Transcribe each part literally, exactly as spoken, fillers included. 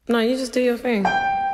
No, you just do your thing.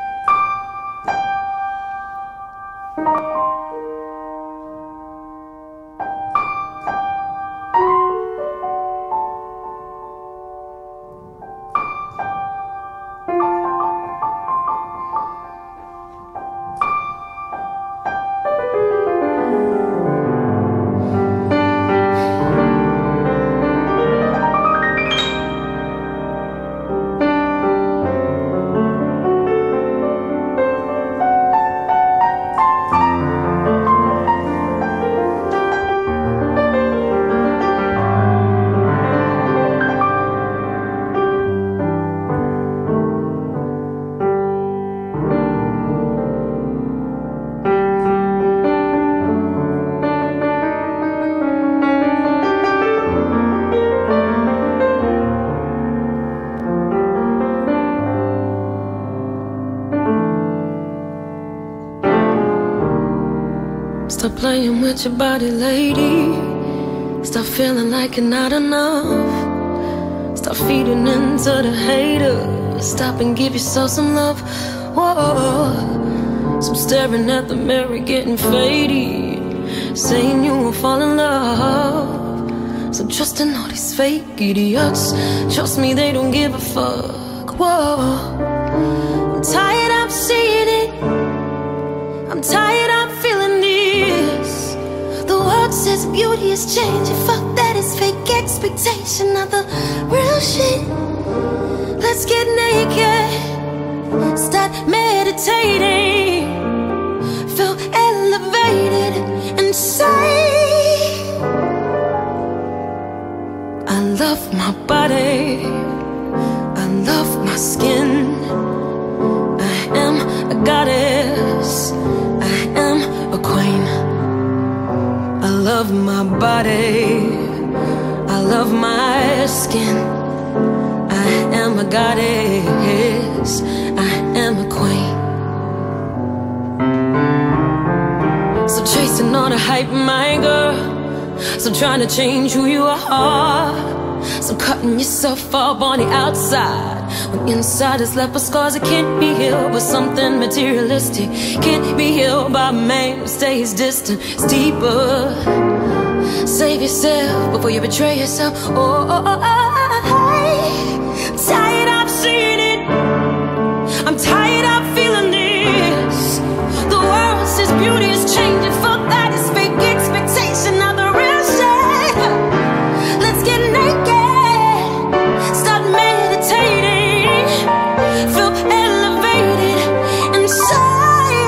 Stop playing with your body, lady. Stop feeling like you're not enough. Stop feeding into the haters. Stop and give yourself some love. Whoa. Stop staring at the mirror, getting faded, saying you won't fall in love. So trusting all these fake idiots. Trust me, they don't give a fuck. Whoa. I'm tired of seeing it. I'm tired of feeling this. The world says beauty is changing. Fuck that, it's fake expectation of the real shit. Let's get naked, start meditating, feel elevated and say I love my body, I love my skin. I am a goddess, I am a queen. I love my body, I love my skin. I am a goddess, I am a queen. So chasing all the hype, my girl. So trying to change who you are. So cutting yourself up on the outside, when inside is left with scars that can't be healed with something materialistic. Can't be healed by a man who stays distant. It's deeper. Save yourself before you betray yourself. Oh, oh, oh, oh. I'm tired of seeing it. I'm tired of feeling this. The world says beauty is changing. Fuck that, it's fake expectation of the real shit. Let's get naked, start meditating, feel elevated inside.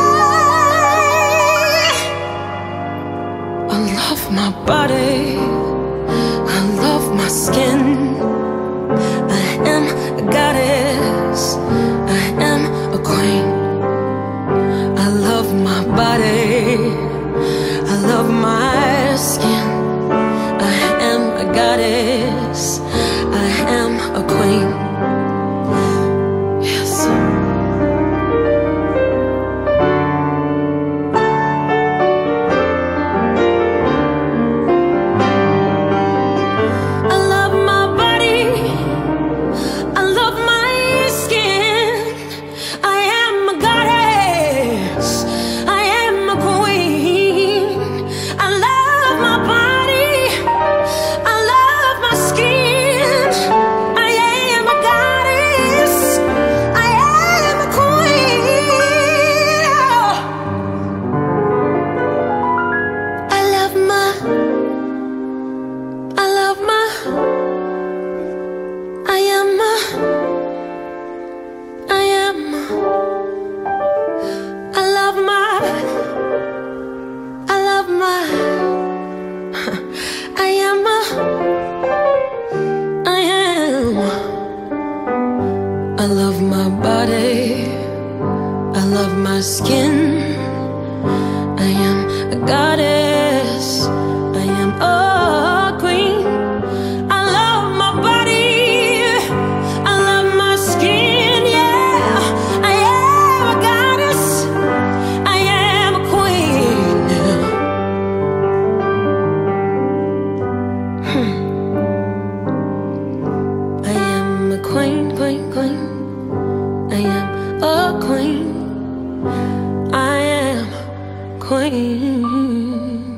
I love my body, I love my skin. I am a goddess, I am a queen. I love my body, I love my skin. I am a goddess, I am a queen. Yes. I love my body, I love my skin. I am a goddess, I am a queen. I love my body, I love my skin. I am a goddess, I am a queen. I love my, I love my, I am a, I am a, I love my, I love my, I am a, I am. I love my body, I love my skin. I am a goddess, I am a queen. I love my body, I love my skin, yeah. I am a goddess, I am a queen. Hmm. I am a queen, queen, queen. queen.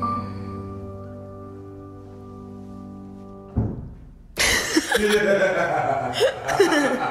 Yeah.